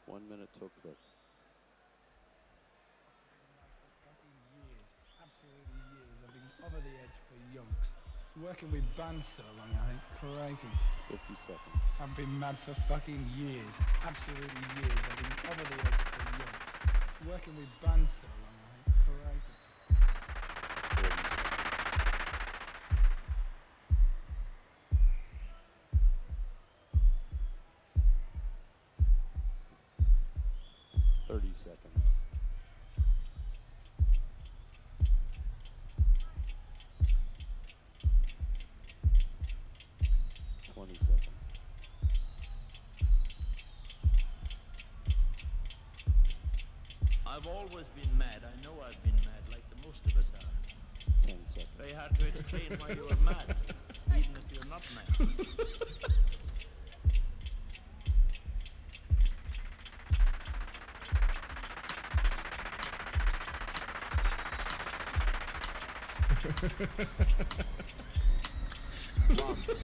1 minute till clip. Absolutely years. I've been over the edge for yonks. Working with bands so long, I think. Crikey. 50 seconds. I've been mad for fucking years. Absolutely years. I've been over the edge for yonks. Working with bands so long, I think. Crikey. 30 seconds. 20 seconds. I've always been mad. I know I've been mad, like the most of us are. 10 seconds. Very hard to explain why you were mad, even if you're not mad.